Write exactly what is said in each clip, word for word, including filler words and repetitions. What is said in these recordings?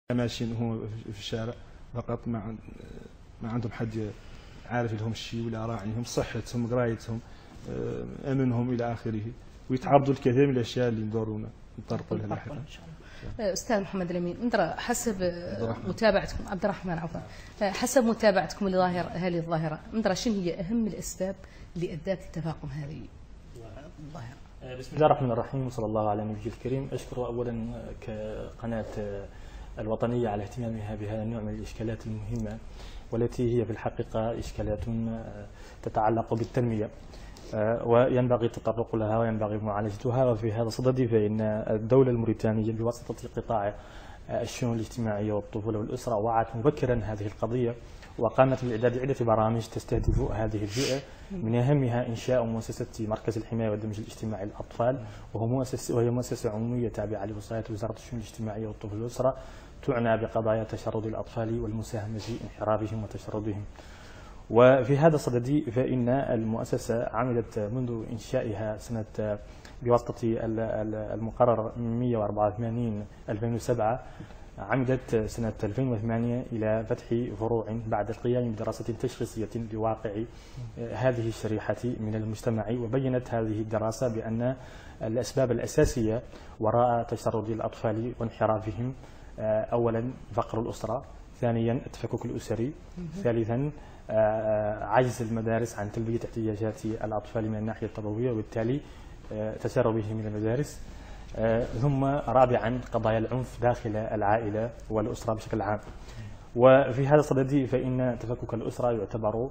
ماشيين هم في الشارع فقط، ما ما عندهم حد عارف لهم الشيء ولا راعيهم صحتهم قرايتهم امنهم الى اخره، ويتعرضوا لكثير من الاشياء اللي ندورونا نطرقوا لها لاحقا. استاذ محمد الامين، انت حسب متابعتكم عبد الرحمن عفوا حسب متابعتكم لظاهره هذه الظاهره، انت شنو هي اهم الاسباب اللي ادت لتفاقم هذه الظاهره؟ بسم الله الرحمن الرحيم، وصلى الله على النبي الكريم. اشكر اولا كقناه الوطنية على اهتمامها بهذا النوع من الإشكالات المهمة، والتي هي في الحقيقة إشكالات تتعلق بالتنمية وينبغي التطرق لها وينبغي معالجتها. وفي هذا الصدد فإن الدولة الموريتانية بواسطة قطاع الشؤون الاجتماعية والطفولة والأسرة وعت مبكرا هذه القضية، وقامت بالإعداد عدة برامج تستهدف هذه الفئة، من أهمها إنشاء مؤسسة مركز الحماية والدمج الاجتماعي للأطفال، وهو مؤسسة وهي مؤسسة عمومية تابعة لوصاية وزارة الشؤون الاجتماعية والطفولة والأسرة، تعنى بقضايا تشرد الأطفال والمساهمة في انحرافهم وتشردهم. وفي هذا الصدد فإن المؤسسة عملت منذ إنشائها سنة بواسطة المقرر مئة وأربعة وثمانين ألفين وسبعة، عمدت سنة ألفين وثمانية إلى فتح فروع بعد القيام بدراسة تشخيصية لواقع هذه الشريحة من المجتمع. وبينت هذه الدراسة بأن الأسباب الأساسية وراء تشرد الأطفال وانحرافهم أولا فقر الأسرة، ثانيا التفكك الأسري، ثالثا عجز المدارس عن تلبية احتياجات الأطفال من الناحية التربوية وبالتالي تسربهم من المدارس، ثم رابعا قضايا العنف داخل العائلة والأسرة بشكل عام. وفي هذا الصدد فإن تفكك الأسرة يعتبر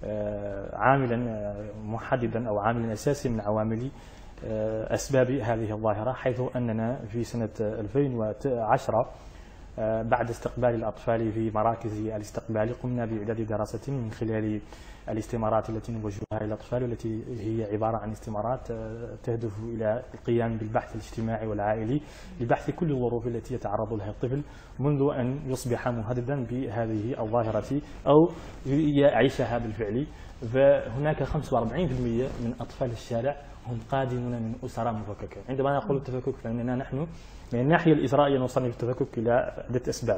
عاملا محددا أو عاملا أساسيا من عوامل أسباب هذه الظاهرة، حيث أننا في سنة ألفين وعشرة بعد استقبال الأطفال في مراكز الاستقبال قمنا بإعداد دراسة من خلال الاستمارات التي نوجهها إلى الأطفال، والتي هي عبارة عن استمارات تهدف إلى القيام بالبحث الاجتماعي والعائلي لبحث كل الظروف التي يتعرض لها الطفل منذ أن يصبح مهددا بهذه الظاهرة أو يعيشها بالفعل. فهناك خمسة وأربعين بالمئة من أطفال الشارع هم قادمون من أسر مفككة. عندما نقول التفكك فإننا نحن من الناحية الإجرائية نصنف التفكك إلى عدة أسباب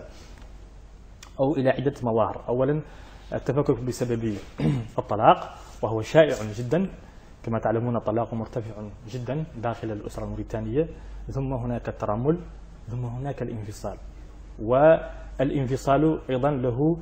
أو إلى عدة مظاهر. أولا التفكك بسبب الطلاق، وهو شائع جدا كما تعلمون، الطلاق مرتفع جدا داخل الأسرة الموريتانية. ثم هناك الترمل، ثم هناك الانفصال، والانفصال أيضا له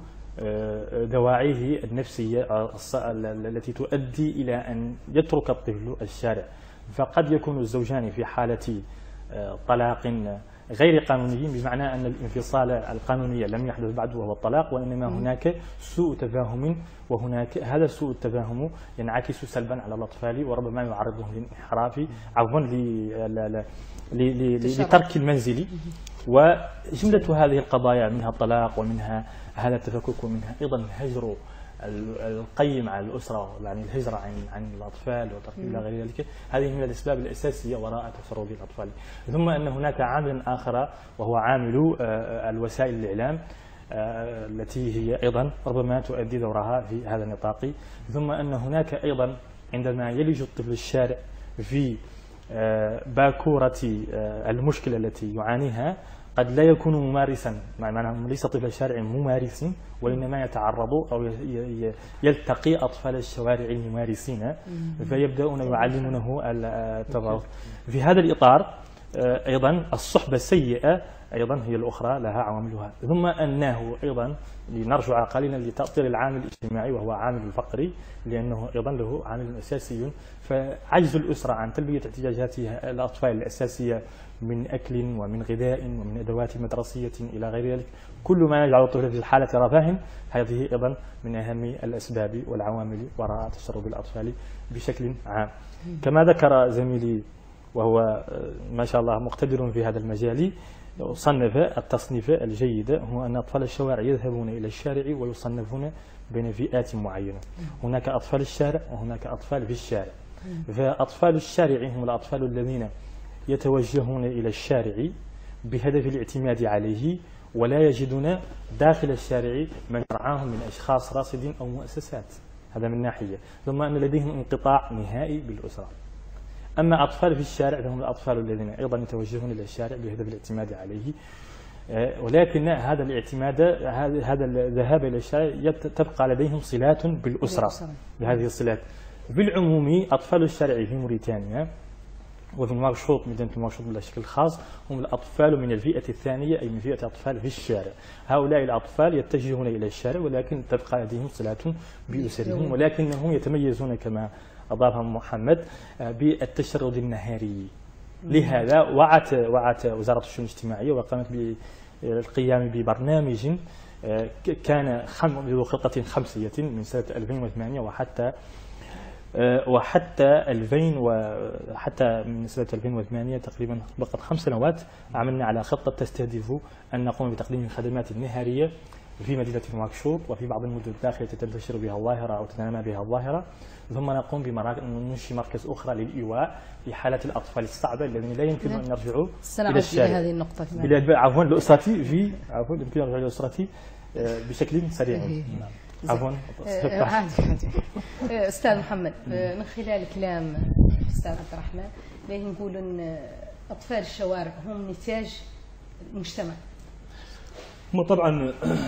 دواعيه النفسية التي تؤدي إلى أن يترك الطفل الشارع. فقد يكون الزوجان في حالة طلاق غير قانوني، بمعنى أن الانفصال القانوني لم يحدث بعد وهو الطلاق، وإنما هناك سوء تفاهم، وهناك هذا سوء التفاهم ينعكس سلبا على الأطفال وربما يعرضهم للانحراف عفوا لترك المنزل. وجملة هذه القضايا منها الطلاق ومنها هذا التفكك ومنها أيضا هجر القيم على الأسرة، يعني الهجرة عن عن الأطفال وترك إلى غير ذلك، هذه من الأسباب الأساسية وراء تشرد الأطفال. ثم أن هناك عامل آخر وهو عامل الوسائل الإعلام التي هي أيضا ربما تؤدي دورها في هذا النطاق. ثم أن هناك أيضا عندما يلج الطفل الشارع في باكورة المشكلة التي يعانيها قد لا يكون ممارسا، معناه ليس طفل الشارع ممارس، وإنما يتعرض أو يلتقي أطفال الشوارع الممارسين فيبدأون يعلمونه التظاهر. في هذا الإطار أيضا الصحبة السيئة أيضا هي الأخرى لها عواملها. ثم أنه أيضا لنرجع قليلا لتأطير العامل الاجتماعي وهو عامل الفقر، لأنه أيضا له عامل أساسي. فعجز الأسرة عن تلبية احتياجاتها الأطفال الأساسية من أكل ومن غذاء ومن أدوات مدرسية إلى غير ذلك، كل ما يجعل الطفل في حالة رفاه، هذه أيضا من أهم الأسباب والعوامل وراء تشرد الأطفال بشكل عام. كما ذكر زميلي وهو ما شاء الله مقتدر في هذا المجال، صنف التصنيف الجيد هو أن أطفال الشوارع يذهبون إلى الشارع ويصنفون بين فئات معينة. هناك أطفال الشارع وهناك أطفال في الشارع. فأطفال الشارع هم الأطفال الذين يتوجهون إلى الشارع بهدف الاعتماد عليه، ولا يجدون داخل الشارع من يرعاهم من أشخاص راصدين أو مؤسسات، هذا من ناحية. ثم أن لديهم انقطاع نهائي بالأسرة. أما أطفال في الشارع فهم الأطفال الذين أيضا يتوجهون إلى الشارع بهدف الاعتماد عليه. ولكن هذا الاعتماد هذا الذهاب إلى الشارع تبقى لديهم صلات بالأسرة بهذه الصلات. بالعموم أطفال الشارع في موريتانيا وفي نواكشوط مدينة نواكشوط بشكل خاص هم الأطفال من الفئة الثانية، أي من فئة أطفال في الشارع. هؤلاء الأطفال يتجهون إلى الشارع ولكن تبقى لديهم صلات بأسرهم، ولكنهم يتميزون كما أضاف محمد بالتشرد النهاري. لهذا وعت وعت وزارة الشؤون الاجتماعية وقامت بالقيام ببرنامج كان ذو خطة خمسية من سنة ألفين وثمانية وحتى وحتى ألفين وحتى من سنة ألفين وثمانية تقريبا فقط خمس سنوات عملنا على خطة تستهدف أن نقوم بتقديم الخدمات النهارية في مدينة نواكشوط وفي بعض المدن الداخلية تنتشر بها الظاهرة أو تتنامى بها الظاهرة، ثم نقوم بننشئ مركز أخرى للإيواء في حالة الأطفال الصعبة الذين لا يمكن أن يرجعوا إلى الشارع. هذه النقطة عفوا لأسرتي في عفوا يمكن أن يرجع لأسرتي بشكل سريع. عفوا أستاذ محمد، من خلال كلام الأستاذ عبد الرحمن ليه نقول أن أطفال الشوارع هم نتاج المجتمع. هم طبعا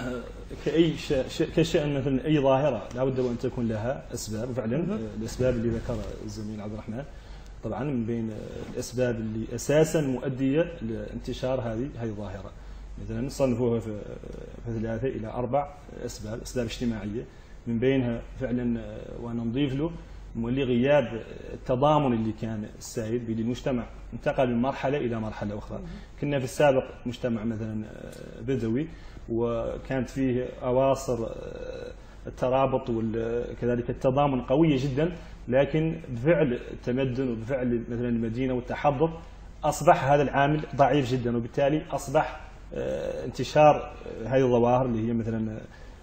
كأي كشأن مثل أي ظاهرة لابد وأن تكون لها أسباب، وفعلا الأسباب اللي ذكرها الزميل عبد الرحمن طبعا من بين الأسباب اللي أساسا مؤدية لانتشار هذه هذه الظاهرة. مثلا نصنفوها في ثلاثة إلى أربع أسباب، أسباب اجتماعية من بينها فعلا وأنا نضيف له مولي غياب التضامن اللي كان السائد بين المجتمع، انتقل من مرحلة إلى مرحلة أخرى. كنا في السابق مجتمع مثلا بدوي وكانت فيه أواصر الترابط وكذلك التضامن قوية جدا، لكن بفعل التمدن وبفعل مثلا المدينة والتحضر أصبح هذا العامل ضعيف جدا، وبالتالي أصبح انتشار هذه الظواهر اللي هي مثلا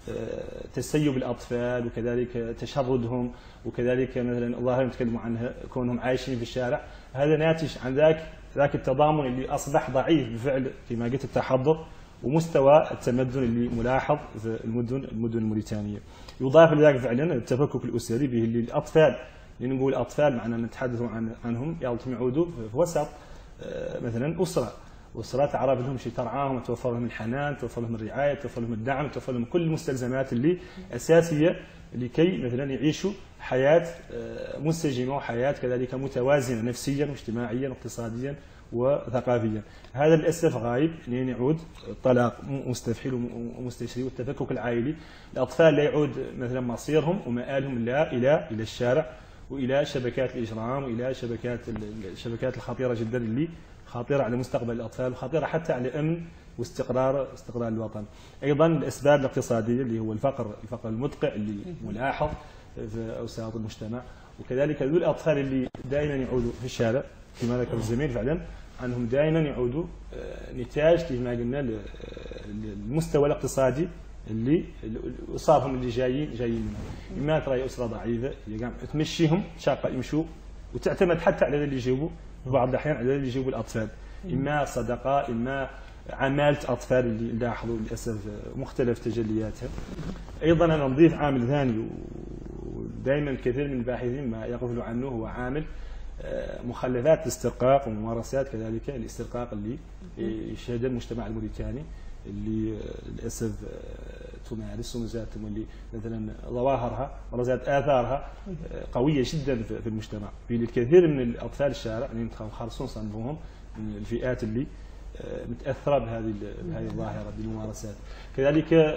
تسيب الأطفال وكذلك تشردهم وكذلك مثلا الظاهرة نتكلم عنها كونهم عايشين في الشارع، هذا ناتج عن ذاك ذاك التضامن اللي أصبح ضعيف بفعل كما قلت التحضر ومستوى التمدن اللي ملاحظ في المدن المدن الموريتانية. يضاف لذلك فعلا التفكك الأسري به اللي الأطفال، اللي نقول أطفال معنا نتحدث عن عنهم يعودوا في وسط مثلا أسرة أسرة تعرف لهم شيء ترعاهم، توفر لهم الحنان، توفر لهم الرعاية، توفر لهم الدعم، توفر لهم كل المستلزمات اللي أساسية لكي مثلا يعيشوا حياة منسجمة وحياة كذلك متوازنة نفسيا واجتماعيا واقتصاديا وثقافيا. هذا للأسف غايب، لين يعود الطلاق مستفحل ومستشري والتفكك العائلي. الأطفال لا يعود مثلا مصيرهم ومآلهم لا إلى إلى الشارع وإلى شبكات الإجرام وإلى شبكات الشبكات الخطيرة جدا اللي خطيرة على مستقبل الأطفال وخطيرة حتى على أمن واستقرار استقرار الوطن. أيضا الأسباب الاقتصادية اللي هو الفقر الفقر المدقع اللي ملاحظ في أوساط المجتمع، وكذلك ذو الأطفال اللي دائما يعودوا في الشارع كما ذكر الزميل فعلا عنهم دائما يعودوا نتاج كما قلنا للمستوى الاقتصادي اللي أصابهم اللي جايين جايين منه. إما ترى أسرة ضعيفة تمشيهم شاقة يمشوا وتعتمد حتى على اللي يجيبوا في بعض الأحيان على اللي يجيبوا الأطفال، إما صدقة إما عمالة أطفال اللي لاحظوا للأسف مختلف تجلياتها. أيضا أنا نضيف عامل ثاني ودائما كثير من الباحثين ما يغفلوا عنه، هو عامل مخلفات الاسترقاق وممارسات كذلك الاسترقاق اللي يشهدها المجتمع الموريتاني اللي للأسف تمارس ومازالت اللي مثلا ظواهرها ومازالت آثارها قوية جدا في المجتمع. في الكثير من الأطفال الشارع اللي خاصون صنفوهم من الفئات اللي متأثرة بهذه بهذه الظاهرة بالممارسات. كذلك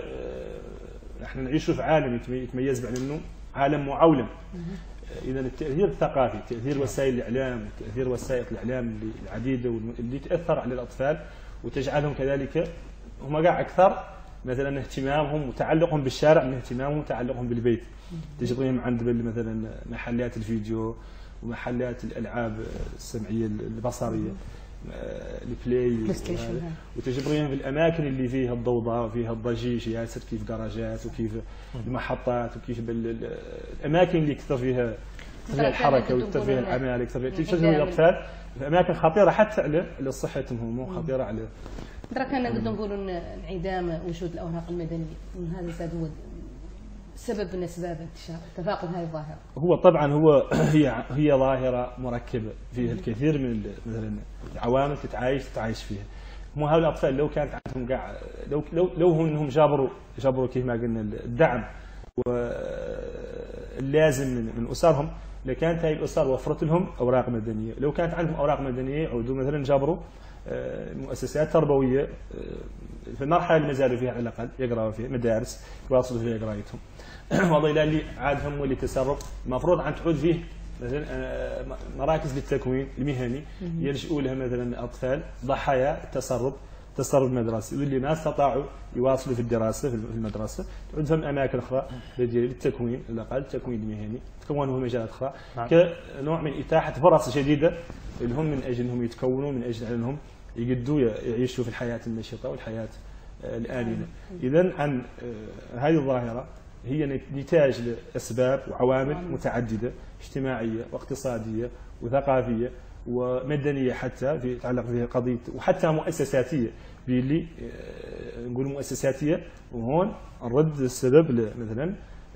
نحن نعيش في عالم يتميز بأنه عالم معولم. إذا التأثير الثقافي، تأثير وسائل الإعلام، تأثير وسائل الإعلام العديدة اللي تأثر على الأطفال وتجعلهم كذلك هم قاع أكثر مثلا اهتمامهم وتعلقهم بالشارع من اهتمامهم وتعلقهم بالبيت. تجدهم عند مثلا محلات الفيديو ومحلات الألعاب السمعية البصرية البلاي، وتجبريهم في الاماكن اللي فيها الضوضاء وفيها الضجيج ياسر كيف جراجات وكيف المحطات وكيف الاماكن اللي كثر فيها الحركه وكثر فيها الاعمال كثر فيها تشغل الاطفال في اماكن خطيره حتى على صحتهم وخطيره على. ترى كان نقدر نقولوا ان انعدام وجود الاوراق المدنيه وان هذا زاد هو سبب من اسباب انتشار تفاقم هذه الظاهره. هو طبعا هو هي هي ظاهره مركبه فيها الكثير من مثلا العوامل تتعايش تتعايش فيها. مو هؤلاء الاطفال لو كانت عندهم كاع لو لو لو انهم جابروا جابروا كيف ما قلنا الدعم واللازم من, من اسرهم، لكانت هذه الاسر وفرت لهم اوراق مدنيه. لو كانت عندهم اوراق مدنيه يعودوا مثلا جابروا مؤسسات تربويه في المرحله اللي ما زالوا فيها على الاقل يقراوا فيها، مدارس يواصلوا فيها قرايتهم. وضيلا اللي عاد هم اللي تصرف المفروض عن تعود فيه مثلا مراكز للتكوين المهني يلجؤوا لها مثلا الاطفال ضحايا التسرب التسرب المدرسي واللي ما استطاعوا يواصلوا في الدراسه في المدرسه تعود فهم اماكن اخرى للتكوين على الاقل التكوين المهني تكونوا مجالات اخرى نعم. كنوع من اتاحه فرص جديده لهم من اجل انهم يتكونوا، من اجل انهم يقدوا يعيشوا في الحياه النشطه والحياه الآمنة. إذا عن هذه الظاهرة هي نتاج لأسباب وعوامل متعددة اجتماعية واقتصادية وثقافية ومدنية حتى في يتعلق بها قضية، وحتى مؤسساتية باللي نقول مؤسساتية، وهون نرد السبب مثلا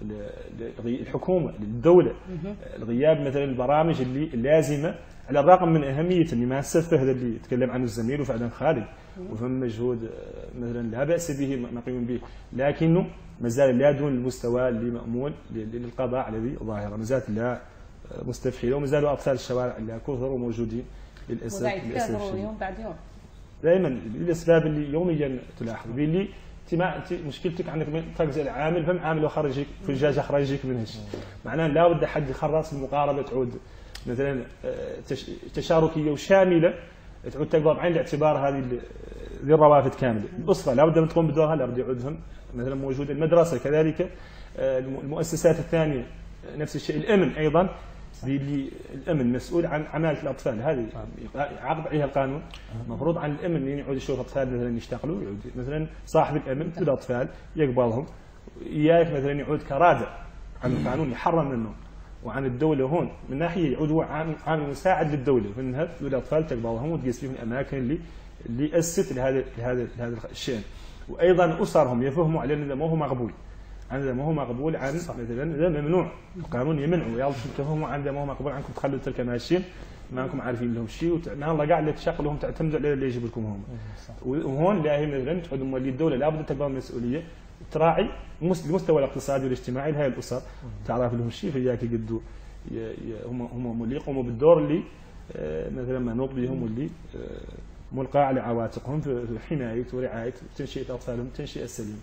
الحكومة للدولة الغياب مثلا البرامج اللي اللازمة على الرغم من أهمية اللي ما السفه هذا اللي يتكلم عنه الزميل وفعلا خالد وفهم مجهود مثلا لا بأس به مقيم به، لكنه ما زال لا دون المستوى اللي مأمول للقضاء على هذه الظاهرة، ما زالت لا مستفحلة وما زالوا أطفال الشوارع اللي كثر وموجودين للأسف. للأسف يوم بعد يوم دائما الأسباب اللي يوميا تلاحظ باللي انت مشكلتك عندك تجزئ العامل فهم عامل وخرجك في الجاج خرجك من هالشيء، معناه لا بد حد يخرص المقاربة تعود مثلا تشاركية وشاملة تعود تقبض بعين الاعتبار هذه ذي الروافد كامله، الاسره لابد ان تقوم بدورها، لابد يعودهم مثلا موجود المدرسه كذلك المؤسسات الثانيه نفس الشيء، الامن ايضا اللي الامن مسؤول عن عماله الاطفال، هذه يعاقب عليها القانون، المفروض عن الامن اللي يعود يشوف اطفال مثلا يشتغلوا، يعود مثلا صاحب الامن في الاطفال يقبضهم، اياك مثلا يعود كرادع عن القانون يحرم منه، وعن الدولة هون من ناحية يعود هو عامل مساعد للدولة، منها الأطفال تقبضهم وتقيس فيهم الأماكن اللي اللي أسست لهذا لهذا لهذا الشأن، وأيضا أسرهم يفهموا على أن هذا ما هو مقبول، عن هذا ما هو مقبول عن مثلا هذا ممنوع، القانون يمنعه، يلا تفهموا عن هذا ما هو مقبول عنكم تخلوا تلك ماشيين ما انكم عارفين لهم شيء، وما الله قاعد تشغلهم تعتمدوا على اللي يجيب لكم هم، وهون لا هي مثلا تعود مولي الدولة لابد تقبل المسؤولية تراعي المستوى الاقتصادي والاجتماعي لهذه الاسر، تعرف لهم شيء فياك يقدوا هم هم اللي يقوموا بالدور اللي مثلا منوط بهم واللي ملقى على عواتقهم في حمايه ورعايه وتنشئه اطفالهم التنشئه السليمه.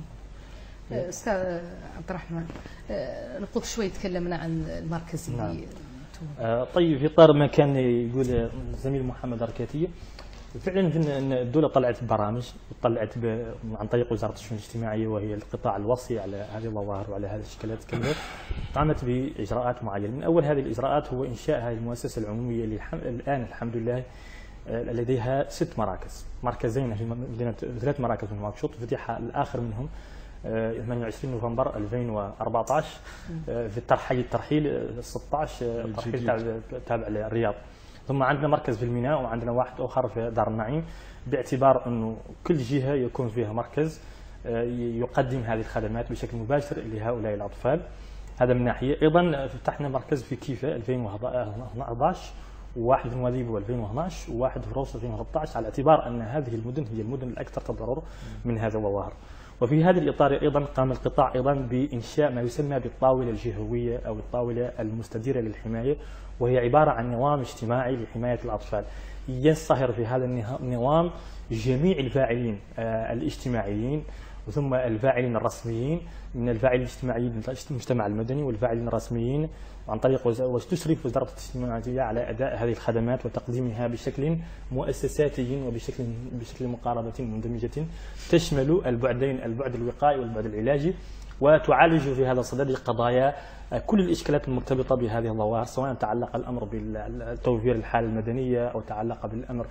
استاذ عبد الرحمن، نقول شوي تكلمنا عن المركزيه. نعم. آه طيب في اطار ما كان يقول الزميل محمد ركاتيه، فعلا ان الدوله طلعت برامج وطلعت عن طريق وزاره الشؤون الاجتماعيه وهي القطاع الوصي على هذه الظواهر وعلى هذه الاشكالات كلها، قامت باجراءات معينه، من اول هذه الاجراءات هو انشاء هذه المؤسسه العموميه اللي الان الحمد لله لديها ست مراكز، مركزين في مدينه ثلاث مراكز في نواكشوط، فتح الاخر منهم ثمانية وعشرين نوفمبر ألفين وأربعة عشر في حي الترحيل ستة عشر الترحيل تابع للرياض، ثم عندنا مركز في الميناء وعندنا واحد اخر في دار النعيم، باعتبار انه كل جهه يكون فيها مركز يقدم هذه الخدمات بشكل مباشر لهؤلاء الاطفال، هذا من ناحيه. ايضا فتحنا مركز في كيفا ألفين وأحد عشر وواحد في نواديبو ألفين واثني عشر وواحد في روس ألفين وثلاثة عشر، على اعتبار ان هذه المدن هي المدن الاكثر تضرر من هذا الظواهر. وفي هذا الاطار ايضا قام القطاع ايضا بانشاء ما يسمى بالطاوله الجهويه او الطاوله المستديره للحمايه، وهي عباره عن نظام اجتماعي لحمايه الاطفال، ينصهر في هذا النظام جميع الفاعلين الاجتماعيين ثم الفاعلين الرسميين من الفاعلين الاجتماعيين من المجتمع المدني والفاعلين الرسميين، عن طريق وتشرف وزاره الاجتماعيه على اداء هذه الخدمات وتقديمها بشكل مؤسساتي وبشكل بشكل مقاربه مندمجه تشمل البعدين، البعد الوقائي والبعد العلاجي، وتعالج في هذا الصدد قضايا كل الاشكالات المرتبطه بهذه الظواهر، سواء تعلق الامر بتوفير الحاله المدنيه او تعلق بالامر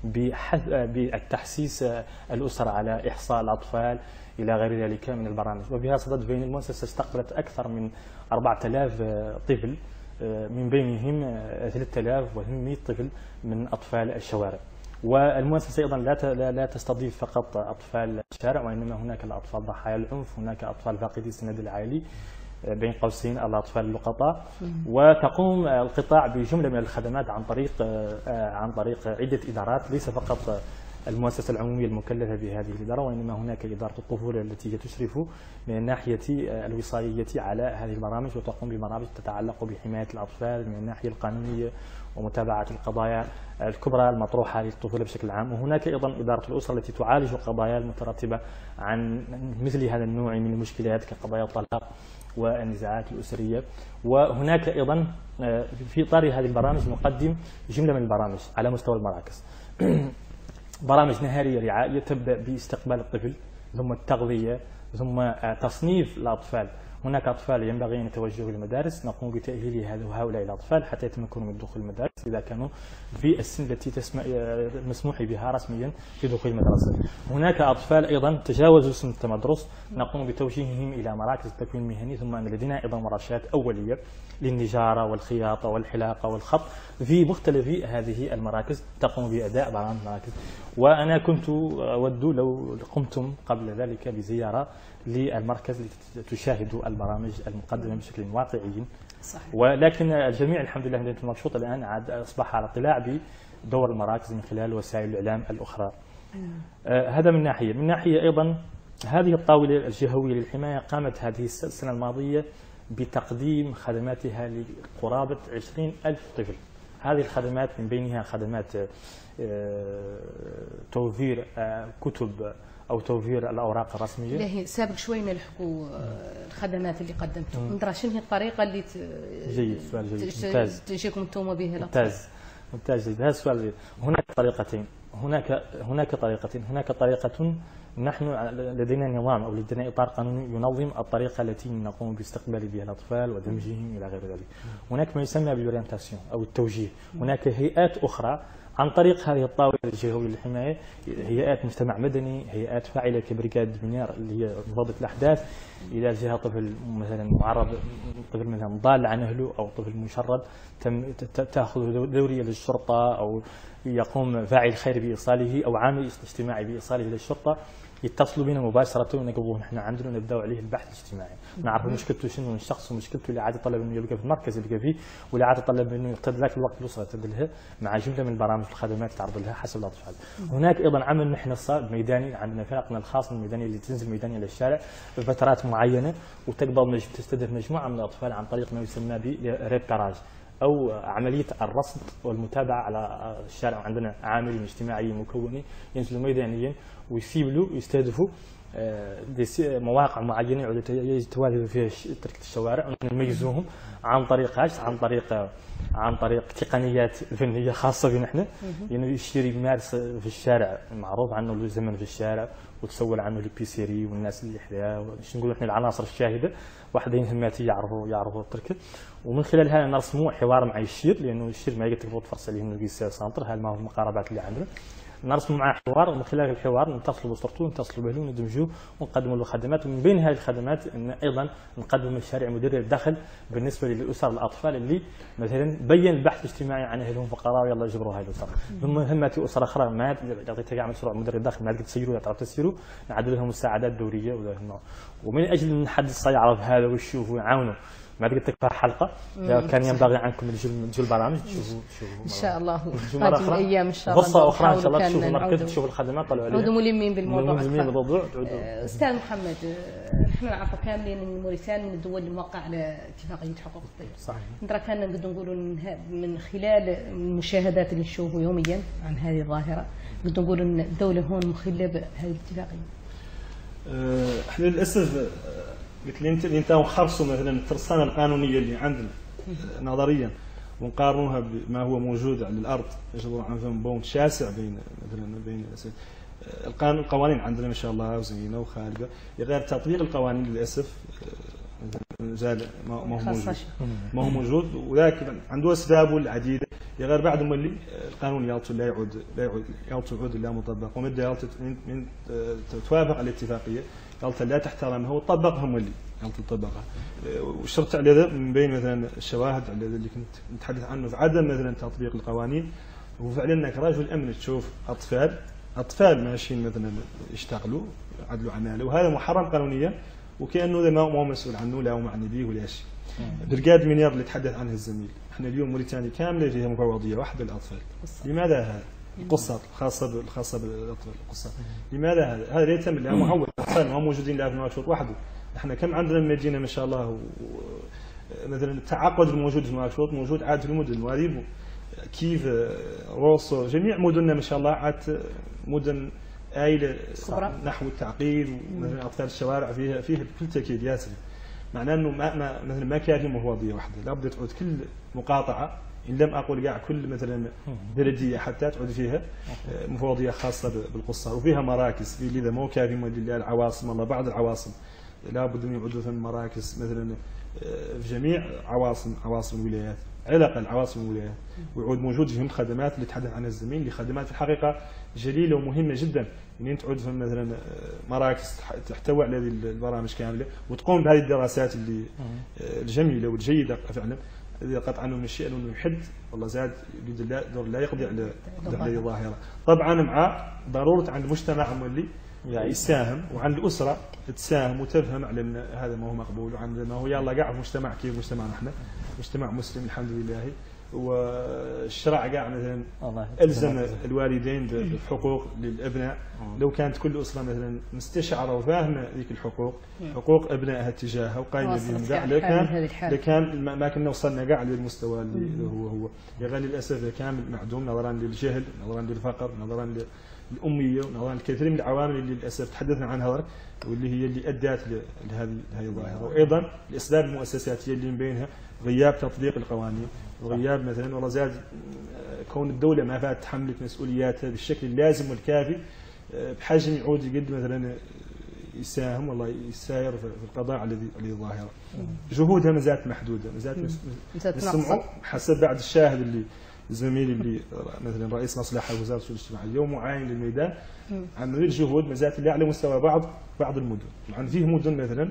بالتحسيس الاسر على احصاء الاطفال الى غير ذلك من البرامج. وبهذا الصدد بين المؤسسه استقبلت اكثر من أربعة آلاف طفل، من بينهم ثلاثة آلاف ومئة طفل من اطفال الشوارع. والمؤسسه ايضا لا لا تستضيف فقط اطفال الشارع، وانما هناك الاطفال ضحايا العنف، هناك اطفال فاقدي السند العائلي بين قوسين الاطفال اللقطاء، وتقوم القطاع بجمله من الخدمات عن طريق عن طريق عده ادارات، ليس فقط المؤسسة العمومية المكلفة بهذه الإدارة، وإنما هناك إدارة الطفولة التي تشرف من الناحية الوصاية على هذه البرامج وتقوم ببرامج تتعلق بحماية الأطفال من الناحية القانونية ومتابعة القضايا الكبرى المطروحة للطفولة بشكل عام. وهناك أيضا إدارة الأسرة التي تعالج القضايا المترتبة عن مثل هذا النوع من المشكلات كقضايا الطلاق والنزاعات الأسرية. وهناك أيضا في إطار هذه البرامج نقدم جملة من البرامج على مستوى المراكز. برامج نهارية رعاية تبدأ باستقبال الطفل، ثم التغذية، ثم تصنيف الأطفال. هناك أطفال ينبغي أن يتوجهوا إلى المدارس، نقوم بتأهيل هؤلاء الأطفال حتى يتمكنوا من دخول المدارس إذا كانوا في السن التي تسمح مسموح بها رسميا في دخول المدرسة. هناك أطفال أيضا تجاوزوا سن التمدرس، نقوم بتوجيههم إلى مراكز التكوين المهني. ثم أن لدينا أيضا ورشات أولية للنجارة والخياطة والحلاقة والخط في مختلف هذه المراكز تقوم بأداء برامج المراكز. وأنا كنت أود لو قمتم قبل ذلك بزيارة للمركز لتشاهدوا البرامج المقدمة بشكل واقعي. صحيح. ولكن الجميع الحمد لله مدينة نواكشوط الآن عاد أصبح على اطلاع بدور المراكز من خلال وسائل الإعلام الأخرى. آه هذا من ناحية. من ناحية أيضا هذه الطاولة الجهوية للحماية قامت هذه السنة الماضية بتقديم خدماتها لقرابة عشرين ألف طفل. هذه الخدمات من بينها خدمات آه توفير آه كتب أو توفير الأوراق الرسمية. ليه سابق شوي نلحقوا الخدمات اللي قدمتم، ندرى شنو هي الطريقة اللي ت... جيد سؤال جيد ممتاز تجيكم انتم بها الأطفال؟ ممتاز ممتاز جيد. هذا السؤال جيد. هناك طريقتين هناك هناك طريقتين هناك طريقة نحن لدينا نظام أو لدينا إطار قانوني ينظم الطريقة التي نقوم باستقبال بها الأطفال ودمجهم إلى غير ذلك. هناك ما يسمى بالأورينتاسيون أو التوجيه. هناك هيئات أخرى عن طريق هذه الطاولة الجهوية للحماية، هيئات مجتمع مدني، هيئات فاعلة كبريكاد منير اللي هي مضادة الأحداث. إذا جاء طفل مثلا معرض، طفل مثلا ضال عن أهله أو طفل مشرد، تأخذ دورية للشرطة أو يقوم فاعل خير بإيصاله أو عامل اجتماعي بإيصاله للشرطة، يتصلوا بنا مباشرة ونقبوه نحن عندنا ونبدأ عليه البحث الاجتماعي. نعرف مشكلته شنو من الشخص ومشكلته اللي عاد يطلب انه يبقى في المركز اللي فيه، واللي عاد يطلب انه يقتضي ذاك الوقت الاسره تدلها مع جمله من البرامج والخدمات تعرض لها حسب الاطفال. هناك ايضا عمل نحن الصائب ميداني، عندنا فرقنا الخاص الميداني اللي تنزل ميداني الى الشارع بفترات معينه وتقبل تستهدف مجموعه من الاطفال عن طريق ما يسمى بريبتراج او عمليه الرصد والمتابعه على الشارع. عندنا عامل اجتماعي مكون ينزل ميدانيا ويسيب له يستهدفوا مواقع معينه يتواجدوا فيها تركه الشوارع، ونميزوهم عن طريق ايش؟ عن طريق عن طريق تقنيات فنيه خاصه بنا احنا. يعني يشتري يمارس في الشارع، معروف عنه له زمن في الشارع وتسول عنه البيسيري والناس اللي حداه، شنو نقولوا احنا العناصر الشاهده، واحدين هماتي يعرفوا يعرفوا التركه. ومن خلال هذا نرسموا حوار مع الشير، لانه الشير ما يقدر تفرص عليه من القيس سنتر، هذا ما هو المقاربات اللي عندنا. نرسم معه حوار، ومن خلال الحوار نتصلوا باسرته نتصلوا به وندمجوه ونقدموا له خدمات. ومن بين هذه الخدمات ان ايضا نقدم مشاريع مديريه الدخل بالنسبه للاسر الاطفال اللي مثلا بين البحث الاجتماعي عن اهلهم فقراء ويلا يجبروا هاي الاسر. ثم همات اسره اخرى ما يعطيك كاع مشروع مديريه الدخل ما تقدر تسيروا تعرف تسيروا، نعدل لهم مساعدات دوريه ولا ومن اجل ان حد يعرف هذا ويشوفوا ويعاونوا. ما تقدر تكفى حلقه، كان ينبغي عنكم تجوا البرامج تشوفوا تشوفوا ان شاء الله هذه الايام ان شاء الله فرصه اخرى ان شاء الله تشوفوا المركز تشوفوا الخدمات طلعوا عليها عودوا ملمين بالموضوع ملمين بالموضوع. استاذ محمد، احنا نعرفوا كاملين ان موريتانيا من الدول الموقعه على اتفاقيه حقوق الطفل. صحيح. نرى كان نقدر نقولوا من خلال المشاهدات اللي نشوفوا يوميا عن هذه الظاهره نقدر نقولوا ان الدوله هون مخله بهذه الاتفاقيه. احنا للاسف قلت لي انت انت خرصوا مثلا الترسانه القانونيه اللي عندنا نظريا ونقارنوها بما هو موجود على الارض، يجب عندهم بون شاسع بين مثلا بين القانون القوانين عندنا ما شاء الله وزينه وخالده، غير تطبيق القوانين للاسف زال ما هو موجود ما هو موجود ولكن عنده اسبابه العديده. غير بعد ملي القانون يالته لا يعود لا يعود يالته يعود لا مطبق، ومدى يالته من توافق على الاتفاقيه قالت لا تحترمها وطبقها مولي قالت تطبقها. وشرط على ذا من بين مثلا الشواهد على اللي كنت نتحدث عنه في عدم مثلا تطبيق القوانين. وفعلا انك رجل امن تشوف اطفال اطفال ماشيين مثلا يشتغلوا يعدلوا عماله وهذا محرم قانونيا، وكانه ذا ما هو مسؤول عنه لا هو معني به ولا شيء. برقاد منير اللي تحدث عنه الزميل، احنا اليوم موريتانيا كامله فيها مفوضيه واحده للاطفال. لماذا هذا؟ القصات الخاصه الخاصه بالقصات. لماذا هذا؟ هذا لا يتم لها معول، ما موجودين لا في نواكشوط وحده. احنا كم عندنا مدينه ما شاء الله، مثلا التعاقد الموجود في نواكشوط موجود عاد في المدن واريبو كيف روسو، جميع مدننا ما شاء الله عاد مدن آيلة نحو التعقيد، ومثلا اطفال الشوارع فيها فيها بكل تاكيد ياسر. معناه انه ما ما مثلا ما كافي مفوضيه واحده، لابد تعود كل مقاطعه، ان لم اقول كاع كل مثلا بلديه حتى تعود فيها مفوضيه خاصه بالقصار، وفيها مراكز. في لذا مو كافي العواصم، والله بعض العواصم لابد من يعودوا ثم مراكز مثلا في جميع عواصم عواصم الولايات، على الاقل عواصم الولايات، ويعود موجود فيهم الخدمات اللي تحدث عنها الزميل، اللي خدمات في الحقيقه جليله ومهمه جدا، يعني تعود فيهم مثلا مراكز تحتوي على هذه البرامج كامله، وتقوم بهذه الدراسات اللي الجميله والجيده فعلا. اذا قطعا من الشيء انه يحد والله زاد بيد الله دور لا يقضي على هذه الظاهره. طبعا مع ضروره عند المجتمع مولي يساهم، وعند الاسره تساهم وتفهم على ان هذا ما هو مقبول، وعند ما هو يلا قاع مجتمع كيف مجتمعنا احنا مجتمع مسلم الحمد لله. والشرع قاع مثلا الزم الوالدين بالحقوق للابناء، لو كانت كل اسره مثلا مستشعره وفاهمه ذيك الحقوق، حقوق ابنائها تجاهها وقايمه بهم كاع، لكان لكان ما كنا وصلنا كاع للمستوى اللي هو هو يا للاسف كامل معدوم، نظرا للجهل، نظرا للفقر، نظرا للاميه، ونظرا لكثير من العوامل اللي للاسف تحدثنا عنها هذا، واللي هي اللي ادت لهذه هذه الظاهره. وايضا الاسباب المؤسساتيه اللي من بينها غياب تطبيق القوانين، وغياب مثلا والله زاد كون الدوله ما فات تحملت مسؤولياتها بالشكل اللازم والكافي بحجم يعود يقد مثلا يساهم والله يساير في القضاء على هذه الظاهره. جهودها ما زالت محدوده، ما زالت نسمعوا حسب بعد الشاهد اللي زميلي اللي مثلا رئيس مصلحه وزاره الشؤون الاجتماعيه ومعاين للميدان عن غير جهود ما زالت على مستوى بعض بعض المدن. طبعا فيه مدن مثلا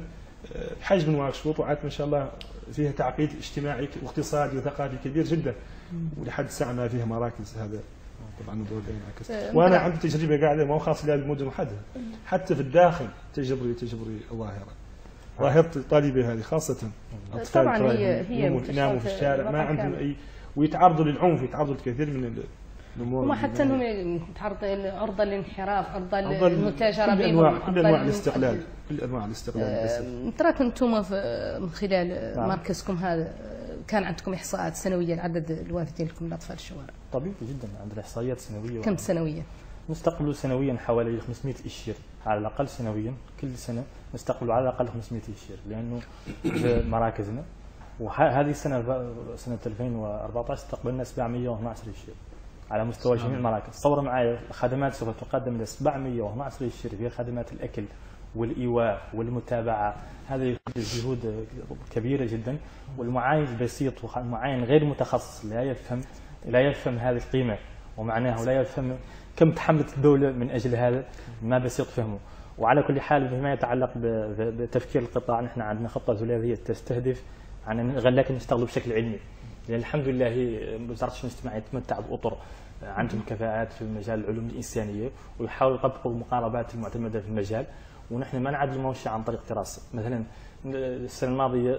بحجم نواكشوط وعاد ما شاء الله فيها تعقيد اجتماعي واقتصادي وثقافي كبير جدا، ولحد الساعه ما فيها مراكز. هذا طبعا الدور ينعكس. وانا عندي تجربه قاعده ما هو خاص بالمدن وحدها، حتى في الداخل تجبري تجبري ظاهره ظاهره الطالبه هذه خاصه اطفال طبعا هي هي يناموا في الشارع ما عندهم اي، ويتعرضوا للعنف، يتعرضوا لكثير من الامور، وما حتى انهم يتعرضوا عرضه للانحراف، عرضه للمتاجره بهم، كل انواع الاستقلال، كل انواع الاستقلال. تراكم انتم من خلال مركزكم هذا كان عندكم احصاءات سنويه لعدد الوافدين لكم من اطفال الشوارع؟ طبيعي جدا عندنا احصائيات سنويه. كم سنويا؟ نستقبلوا سنويا حوالي خمسمئة اشير على الاقل سنويا، كل سنه نستقبلوا على الاقل خمسمئة اشير، لانه في مراكزنا. وهذه السنه سنه ألفين وأربعة عشر استقبلنا سبعمئة واثني عشر اشير على مستوى جميع المراكز. تصور معي خدمات سوف تقدم ل سبعمئة واثني عشر اشير، فيها خدمات الاكل والايواء والمتابعه، هذه جهود كبيره جدا. والمعاين البسيط والمعاين غير متخصص لا يفهم لا يفهم هذه القيمه ومعناها، ولا يفهم كم تحملت الدوله من اجل هذا، ما بسيط فهمه. وعلى كل حال فيما يتعلق بتفكير القطاع، نحن عندنا خطه ثلاثيه تستهدف عن لكن نشتغلوا بشكل علمي، لان الحمد لله وزاره الشؤون الاجتماعيه تمتع باطر عندهم كفاءات في مجال العلوم الانسانيه، ويحاولوا يطبقوا المقاربات المعتمده في المجال. ونحن ما نعدل الموشى عن طريق دراسه. مثلا السنه الماضيه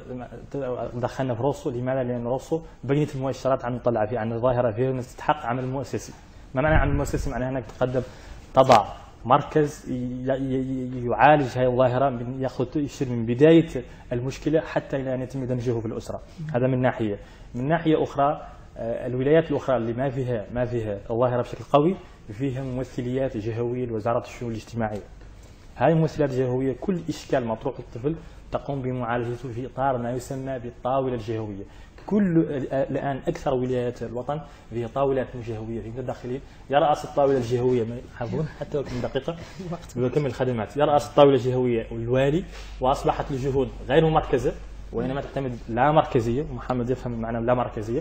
دخلنا في روسو، لماذا؟ لان روسو بينت المؤشرات عن نطلع فيها عن الظاهره فيها انها تستحق عمل مؤسسي. ما معنى عمل مؤسسي؟ معناها انك تقدم تضع مركز يعالج هذه الظاهره، من ياخذ يشير من بدايه المشكله حتى الى ان يتم دمجه في الاسره. هذا من ناحيه. من ناحيه اخرى الولايات الاخرى اللي ما فيها ما فيها الظاهره بشكل قوي فيها ممثليات جهويه لوزاره الشؤون الاجتماعيه. هذه الممثلات الجهويه كل اشكال مطروح للطفل تقوم بمعالجته في اطار ما يسمى بالطاوله الجهويه. كل الان اكثر ولايات الوطن فيها طاولات جهويه في الداخلين، يراس الطاوله الجهويه عفوا حتى لو كم دقيقه بكمل الخدمات، يراس الطاوله الجهويه والوالي، واصبحت الجهود غير مركزه وانما تعتمد لا مركزيه، ومحمد يفهم معنى لا مركزيه،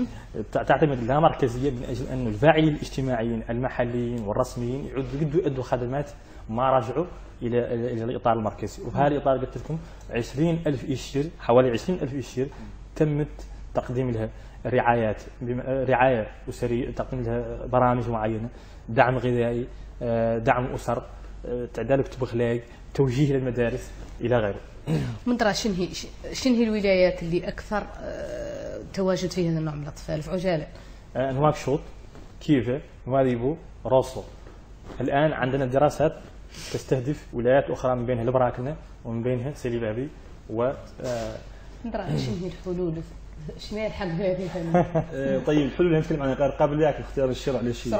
تعتمد لا مركزيه من اجل انه الفاعلين الاجتماعيين المحليين والرسميين يعدوا يؤدوا خدمات ما رجعوا الى الى الاطار المركزي. وفي هذا الاطار قلت لكم عشرين ألف اشير، حوالي عشرين ألف اشير تمت تقديم لها رعايات، رعايه اسريه، تقديم لها برامج معينه، دعم غذائي، دعم اسر، تعدال كتب اخلاق، توجيه للمدارس الى غيره. من ترى شنو هي شنو هي الولايات اللي اكثر تواجد فيها هذا النوع من الاطفال في عجاله؟ نواكشوط كييف نواذيبو روسو. الآن عندنا دراسات تستهدف ولايات أخرى من بينها البراكنة ومن بينها سيلي بابي و نرى شنو هي الحلول شنو هي الحل في هذه طيب الحلول اللي نتكلم عنها قبل ذاك اختيار الشرع للشيء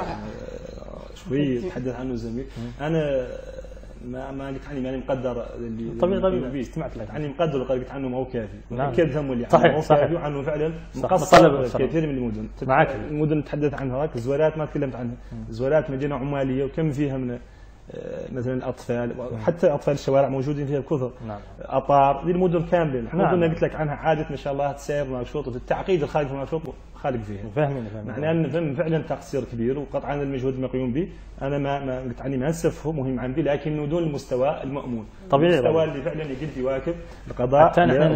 شوي تحدث عنه زميل. انا ما ما قلت عني ماني مقدر اللي طبيعي طبيعي استمعت لك عني مقدر وقال قلت عنه ما هو كافي. نعم. اكيد هم اللي صحيح صحيح وعنه فعلا مقصر كثير من المدن. معك المدن تحدث عنها هاك الزوالات ما تكلمت عنها. الزوالات مدينه عماليه وكم فيها من مثلا الاطفال وحتى اطفال الشوارع موجودين فيها بكثر. نعم. اطار دي المدن كامله. المدن نعم. اللي قلت لك عنها عاده ما شاء الله تسير مشروط التعقيد الخارج من المشروط خالق فيها. فاهمين فاهمين. معناه ان فهم فعلا تقصير كبير وقطعا المجهود المقيوم به انا ما ما قلت عني ما نسفه مهم عندي لكنه دون المستوى المامون. طبيعي. المستوى اللي فعلا يقدر يواكب القضاء. حتى نحن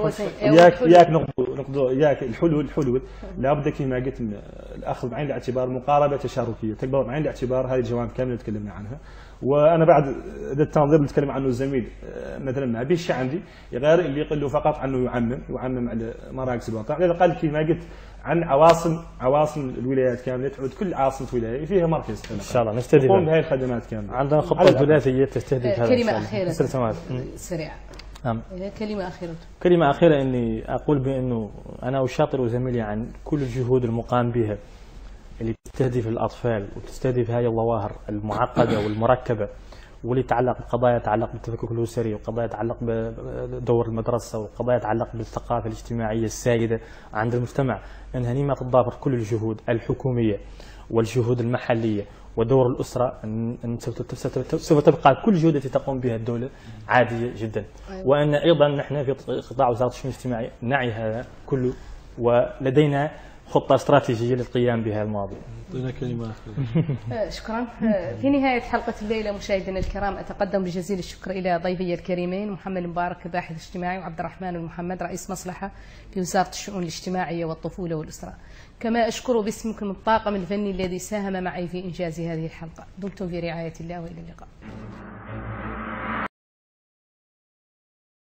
ياك ياك نقضوا ياك الحلول الحلول لابد كما قلت الاخذ بعين الاعتبار مقاربه تشاركيه تكبر بعين الاعتبار هذه الجوانب كامله تكلمنا عنها. وانا بعد هذا التنظير اللي تكلم عنه الزميل مثلا ما بيش عندي غير اللي يقول له فقط عنه يعمم يعمم على مراكز الوطن على الاقل كما قلت عن عواصم عواصم الولايات كامله تعود كل عاصمه ولايه فيها مركز ان شاء الله نستهدف نقوم بهذه الخدمات كامله. عندنا خطه ثلاثيه تستهدف هذا. كلمه اخيره سريعه. نعم. كلمه اخيره. كلمه اخيره اني اقول بانه انا اشاطر زميلي عن كل الجهود المقام بها اللي تستهدف الاطفال وتستهدف هذه الظواهر المعقده والمركبه واللي تتعلق بقضايا تتعلق بالتفكك الاسري وقضايا تتعلق بدور المدرسه وقضايا تتعلق بالثقافه الاجتماعيه السائده عند المجتمع. انها نيمه تضافر كل الجهود الحكوميه والجهود المحليه ودور الاسره ان سوف تبقى كل الجهود التي تقوم بها الدوله عاديه جدا. وان ايضا نحن في قطاع وزاره الشؤون الاجتماعيه نعي هذا كله ولدينا خطة استراتيجية للقيام بهذه المواضيع. أعطينا كلمة شكرا. في نهاية حلقة الليلة مشاهدينا الكرام أتقدم بجزيل الشكر إلى ضيفي الكريمين محمد مبارك باحث اجتماعي وعبد الرحمن المحمد رئيس مصلحة في وزارة الشؤون الاجتماعية والطفولة والأسرة. كما أشكر باسمكم الطاقم الفني الذي ساهم معي في إنجاز هذه الحلقة. دمتم في رعاية الله وإلى اللقاء.